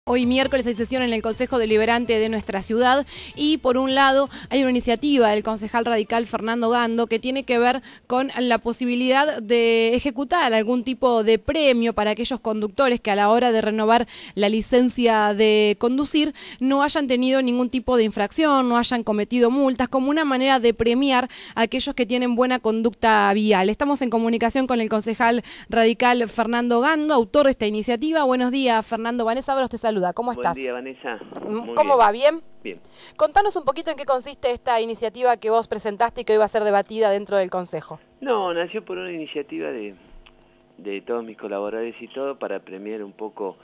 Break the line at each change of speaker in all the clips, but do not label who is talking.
Hoy miércoles hay sesión en el Consejo Deliberante de nuestra ciudad y por un lado hay una iniciativa del concejal radical Fernando Gando que tiene que ver con la posibilidad de ejecutar algún tipo de premio para aquellos conductores que a la hora de renovar la licencia de conducir no hayan tenido ningún tipo de infracción, no hayan cometido multas, como una manera de premiar a aquellos que tienen buena conducta vial. Estamos en comunicación con el concejal radical Fernando Gando, autor de esta iniciativa. Buenos días, Fernando. Vanessa Bros te saluda. ¿Cómo estás?
Buen día, Vanessa.
¿Cómo va? ¿Bien?
Bien.
Contanos un poquito en qué consiste esta iniciativa que vos presentaste y que hoy va a ser debatida dentro del Consejo.
No, nació por una iniciativa de todos mis colaboradores y todo para premiar un poco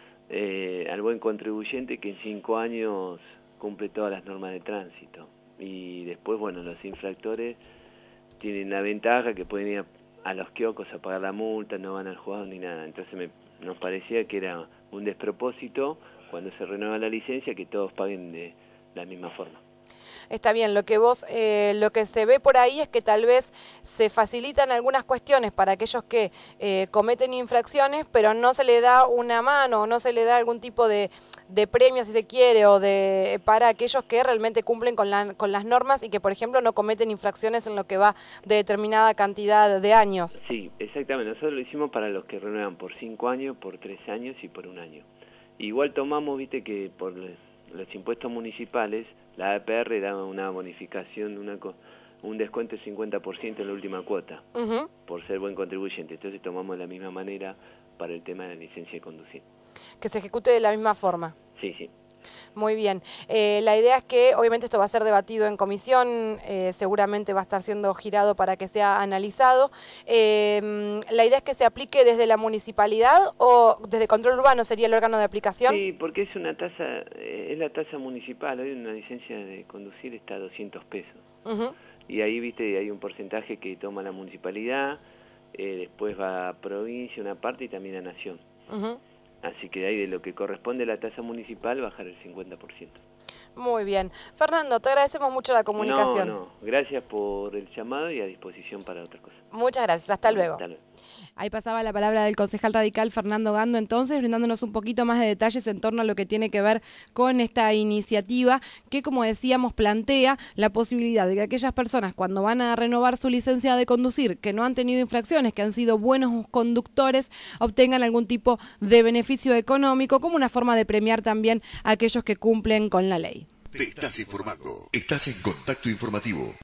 al buen contribuyente que en 5 años cumple todas las normas de tránsito. Y después, bueno, los infractores tienen la ventaja que pueden ir a los kioscos a pagar la multa, no van al juzgado ni nada. Entonces nos parecía que era un despropósito cuando se renueva la licencia que todos paguen de la misma forma.
Está bien, lo que se ve por ahí es que tal vez se facilitan algunas cuestiones para aquellos que cometen infracciones, pero no se le da una mano, no se le da algún tipo de premio, si se quiere, o para aquellos que realmente cumplen con las normas y que, por ejemplo, no cometen infracciones en lo que va de determinada cantidad de años.
Sí, exactamente. Nosotros lo hicimos para los que renuevan por 5 años, por 3 años y por 1 año. Igual tomamos, viste, que por los impuestos municipales, la APR da una bonificación, un descuento de 50% en la última cuota, por ser buen contribuyente. Entonces tomamos de la misma manera para el tema de la licencia de conducir.
Que se ejecute de la misma forma.
Sí, sí.
Muy bien. La idea es que obviamente esto va a ser debatido en comisión, seguramente va a estar siendo girado para que sea analizado. ¿La idea es que se aplique desde la municipalidad o desde Control Urbano sería el órgano de aplicación?
Sí, porque es una tasa, es la tasa municipal. Hoy una licencia de conducir está a 200 pesos. Y ahí, viste, hay un porcentaje que toma la municipalidad, después va a provincia una parte y también a nación. Así que de ahí de lo que corresponde a la tasa municipal bajar el 50%.
Muy bien. Fernando, te agradecemos mucho la comunicación.
No, gracias por el llamado y a disposición para otra cosa.
Muchas gracias, hasta luego.
Hasta luego.
Ahí pasaba la palabra del concejal radical Fernando Gando, entonces, brindándonos un poquito más de detalles en torno a lo que tiene que ver con esta iniciativa que, como decíamos, plantea la posibilidad de que aquellas personas cuando van a renovar su licencia de conducir, que no han tenido infracciones, que han sido buenos conductores, obtengan algún tipo de beneficio económico como una forma de premiar también a aquellos que cumplen con la ley.
Te estás informando. Estás en Contacto Informativo.